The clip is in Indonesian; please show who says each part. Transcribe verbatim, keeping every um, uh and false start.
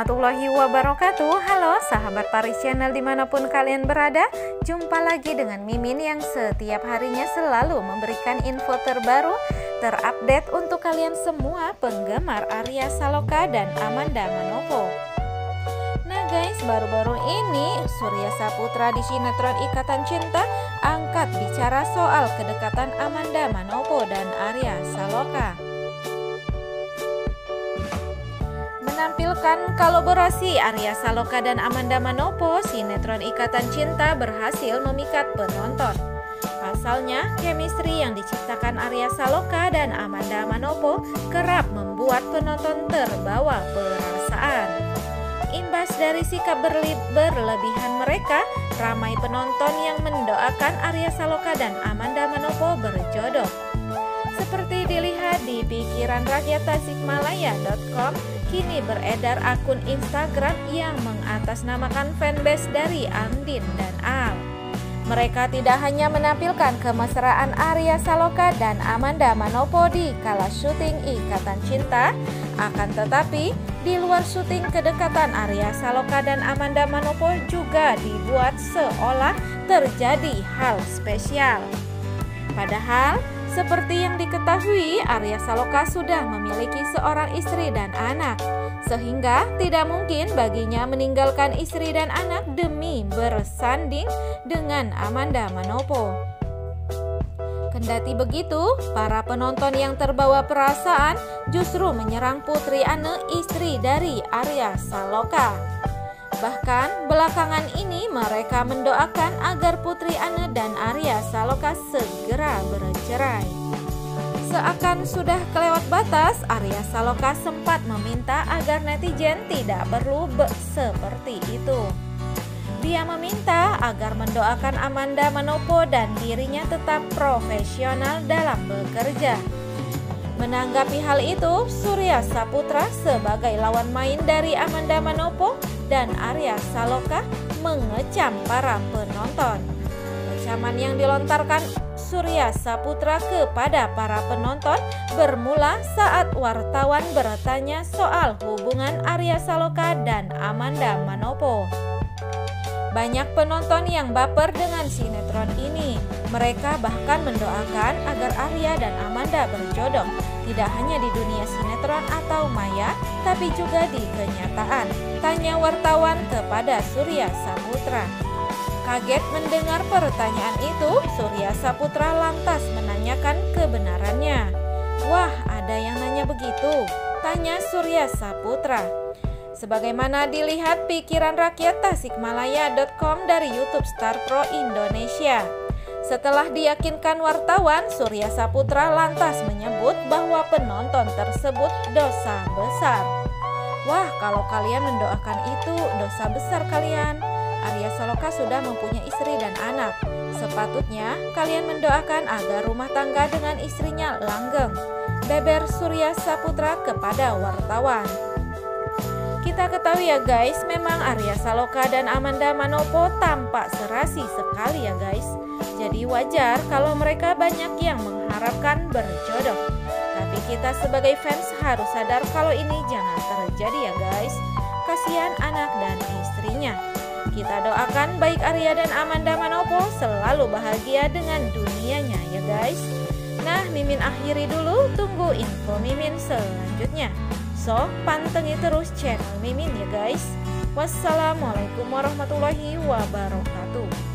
Speaker 1: warahmatullahi wabarakatuh. Halo sahabat Paris Channel dimanapun kalian berada. Jumpa lagi dengan Mimin yang setiap harinya selalu memberikan info terbaru, terupdate untuk kalian semua penggemar Arya Saloka dan Amanda Manopo. Nah guys, baru-baru ini Surya Saputra di sinetron Ikatan Cinta angkat bicara soal kedekatan Amanda Manopo dan Arya Saloka. Menampilkan kolaborasi Arya Saloka dan Amanda Manopo, sinetron Ikatan Cinta berhasil memikat penonton. Pasalnya, chemistry yang diciptakan Arya Saloka dan Amanda Manopo kerap membuat penonton terbawa perasaan. Imbas dari sikap berli- berlebihan mereka, ramai penonton yang mendoakan Arya Saloka dan Amanda Manopo berjodoh. Seperti dilihat di pikiran rakyat tasikmalaya dot com, kini beredar akun Instagram yang mengatasnamakan fanbase dari Andin dan Al. Mereka tidak hanya menampilkan kemesraan Arya Saloka dan Amanda Manopo di kala syuting Ikatan Cinta, akan tetapi di luar syuting kedekatan Arya Saloka dan Amanda Manopo juga dibuat seolah terjadi hal spesial. Padahal, seperti yang diketahui, Arya Saloka sudah memiliki seorang istri dan anak, sehingga tidak mungkin baginya meninggalkan istri dan anak demi bersanding dengan Amanda Manopo. Kendati begitu, para penonton yang terbawa perasaan justru menyerang Putri Ane, istri dari Arya Saloka. Bahkan belakangan ini mereka mendoakan agar Putri Ane dan Arya Saloka segera bercerai. Seakan sudah kelewat batas, Arya Saloka sempat meminta agar netizen tidak perlu seperti itu. Dia meminta agar mendoakan Amanda Manopo dan dirinya tetap profesional dalam bekerja. Menanggapi hal itu, Surya Saputra sebagai lawan main dari Amanda Manopo dan Arya Saloka mengecam para penonton. Kecaman yang dilontarkan Surya Saputra kepada para penonton bermula saat wartawan bertanya soal hubungan Arya Saloka dan Amanda Manopo. Banyak penonton yang baper dengan sinetron ini. Mereka bahkan mendoakan agar Arya dan Amanda berjodoh, tidak hanya di dunia sinetron atau maya, tapi juga di kenyataan. Tanya wartawan kepada Surya Saputra. Kaget mendengar pertanyaan itu, Surya Saputra lantas menanyakan kebenarannya. Wah, ada yang nanya begitu? Tanya Surya Saputra. Sebagaimana dilihat pikiran rakyat tasikmalaya dot com dari YouTube Star Pro Indonesia. Setelah diyakinkan wartawan, Surya Saputra lantas menyebut bahwa penonton tersebut dosa besar. Wah, kalau kalian mendoakan itu dosa besar kalian. Arya Saloka sudah mempunyai istri dan anak. Sepatutnya kalian mendoakan agar rumah tangga dengan istrinya langgeng, beber Surya Saputra kepada wartawan. Kita ketahui ya guys, memang Arya Saloka dan Amanda Manopo tampak serasi sekali ya guys. Jadi wajar kalau mereka banyak yang mengharapkan berjodoh. Tapi kita sebagai fans harus sadar kalau ini jangan terjadi ya guys. Kasihan anak dan istrinya. Kita doakan baik Arya dan Amanda Manopo selalu bahagia dengan dunianya ya guys. Nah, Mimin akhiri dulu, tunggu info Mimin selanjutnya. So, pantengin terus channel Mimin ya guys. Wassalamualaikum warahmatullahi wabarakatuh.